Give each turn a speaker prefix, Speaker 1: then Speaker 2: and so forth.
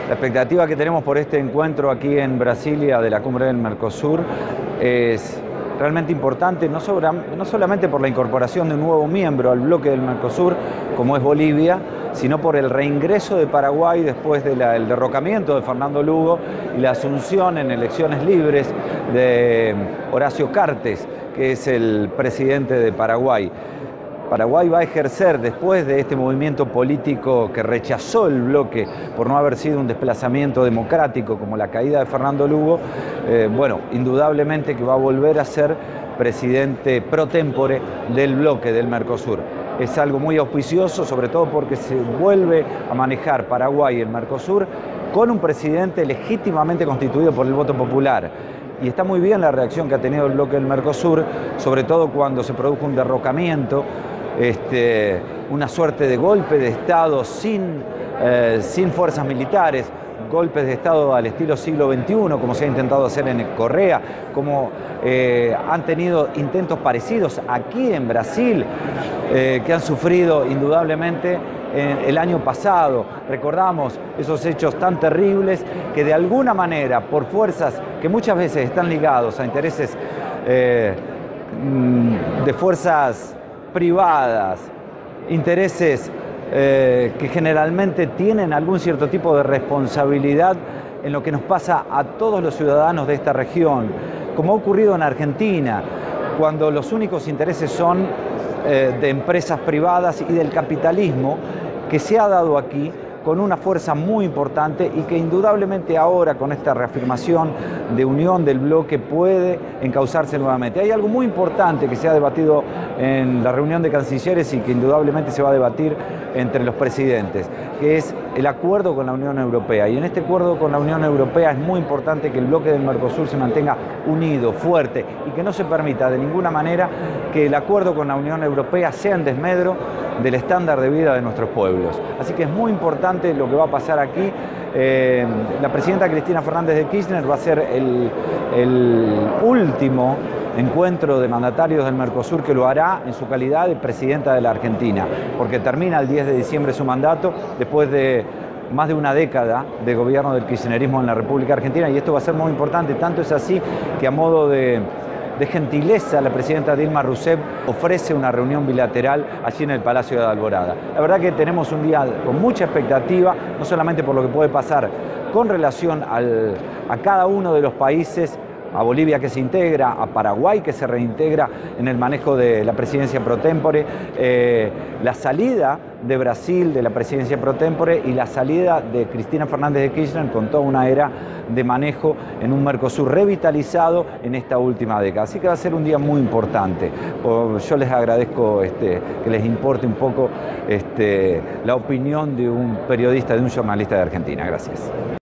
Speaker 1: La expectativa que tenemos por este encuentro aquí en Brasilia de la Cumbre del Mercosur es realmente importante, no solamente por la incorporación de un nuevo miembro al bloque del Mercosur, como es Bolivia, sino por el reingreso de Paraguay después del derrocamiento de Fernando Lugo y la asunción en elecciones libres de Horacio Cartes, que es el presidente de Paraguay. Paraguay va a ejercer, después de este movimiento político que rechazó el bloque por no haber sido un desplazamiento democrático como la caída de Fernando Lugo, indudablemente que va a volver a ser presidente pro tempore del bloque del Mercosur. Es algo muy auspicioso, sobre todo porque se vuelve a manejar Paraguay y el Mercosur con un presidente legítimamente constituido por el voto popular. Y está muy bien la reacción que ha tenido el bloque del Mercosur, sobre todo cuando se produjo un derrocamiento, una suerte de golpe de Estado sin fuerzas militares, golpes de Estado al estilo siglo XXI, como se ha intentado hacer en Correa, como han tenido intentos parecidos aquí en Brasil, que han sufrido indudablemente el año pasado. Recordamos esos hechos tan terribles que de alguna manera, por fuerzas que muchas veces están ligados a intereses de fuerzas privadas, intereses que generalmente tienen algún cierto tipo de responsabilidad en lo que nos pasa a todos los ciudadanos de esta región, como ha ocurrido en Argentina, cuando los únicos intereses son de empresas privadas y del capitalismo, que se ha dado aquí con una fuerza muy importante y que indudablemente ahora con esta reafirmación de unión del bloque puede encauzarse nuevamente. Hay algo muy importante que se ha debatido en la reunión de cancilleres y que indudablemente se va a debatir entre los presidentes, que es el acuerdo con la Unión Europea. Y en este acuerdo con la Unión Europea es muy importante que el bloque del Mercosur se mantenga unido, fuerte, y que no se permita de ninguna manera que el acuerdo con la Unión Europea sea en desmedro del estándar de vida de nuestros pueblos. Así que es muy importante lo que va a pasar aquí. La presidenta Cristina Fernández de Kirchner va a ser el último encuentro de mandatarios del Mercosur que lo hará en su calidad de presidenta de la Argentina, porque termina el 10 de diciembre su mandato después de más de una década de gobierno del kirchnerismo en la República Argentina, y esto va a ser muy importante. Tanto es así que a modo de gentileza, la presidenta Dilma Rousseff ofrece una reunión bilateral allí en el Palacio de Alborada. La verdad que tenemos un día con mucha expectativa, no solamente por lo que puede pasar con relación a cada uno de los países, a Bolivia que se integra, a Paraguay que se reintegra en el manejo de la presidencia pro tempore, la salida de Brasil de la presidencia pro tempore y la salida de Cristina Fernández de Kirchner con toda una era de manejo en un Mercosur revitalizado en esta última década. Así que va a ser un día muy importante. Yo les agradezco que les importe un poco la opinión de un periodista, de un jornalista de Argentina. Gracias.